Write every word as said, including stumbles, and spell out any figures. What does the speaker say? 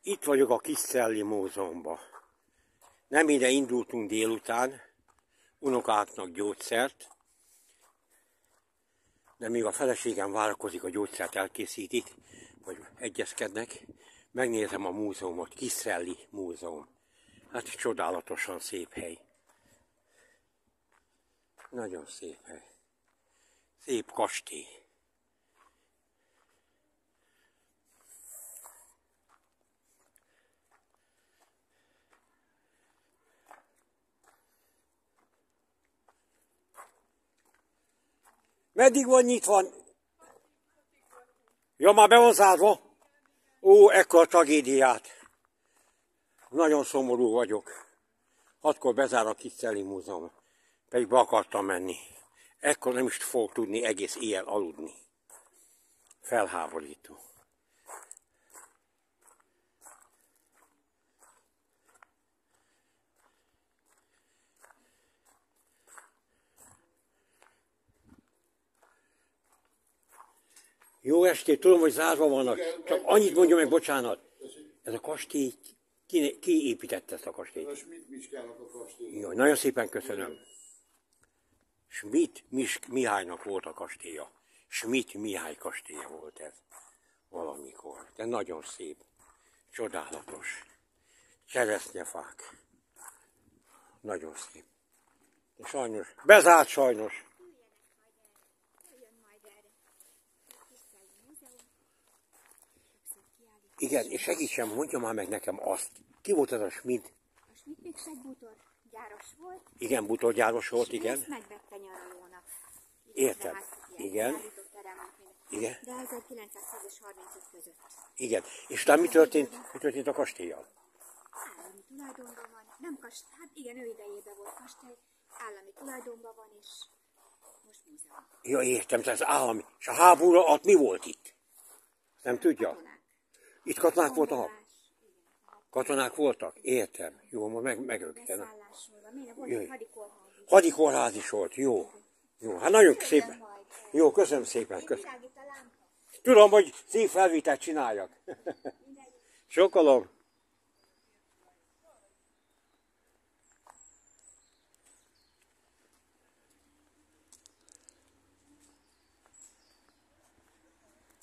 Itt vagyok a Kisszelli Múzeumban. Nem ide indultunk délután, unokáknak gyógyszert, de még a feleségem várakozik, a gyógyszert elkészítik, vagy egyezkednek. Megnézem a múzeumot, Kisszelli Múzeum. Hát csodálatosan szép hely. Nagyon szép hely. Szép kastély. Meddig van nyitva? Ja, már be van zárva? Ó, ekkor a tragédiát. Nagyon szomorú vagyok. Hatkor bezár a Kisszelli Múzeum. Pedig be akartam menni. Ekkor nem is fogok tudni egész éjjel aludni. Felháborító. Jó estét, tudom, hogy zárva vannak. Csak annyit mondja meg, bocsánat. Ez a kastély, ki, ki építette ezt a kastélyt? A Schmidt-Miskának a kastély. Jó, nagyon szépen köszönöm. Schmidt Mihálynak volt a kastélya. Schmidt Mihály kastélya volt ez valamikor. De nagyon szép, csodálatos. Cseresznyefák. Nagyon szép. De sajnos, bezárt sajnos. Igen, és segítsen, mondja már meg nekem azt. Ki volt ez a Schmidt? A Schmidt még egy bútorgyáros volt. Igen, bútorgyáros volt, igen. És megvette nyaralónak. Értem. Hát, igen. Igen. De ezerkilencszázhúsz és harmincöt között. Igen. És utána mi történt, mi történt a kastéllyal? Állami tulajdonban van. Nem kastély, hát igen, ő idejében volt kastély. Állami tulajdonban van, és most múzeum. Ja, értem, tehát az állami. És a háború alatt mi volt itt? Nem tudja? Katonák. Itt katonák voltak? Katonák voltak? Értem. Jó, most meg, megögtem. Beszállásról van. Miért volt egy hadikorház is? Hadikorház is volt, jó. Jó, hát nagyon szépen. Jó, köszönöm szépen. Köszönöm. Tudom, hogy szívfelvételt csináljak. Sokolom.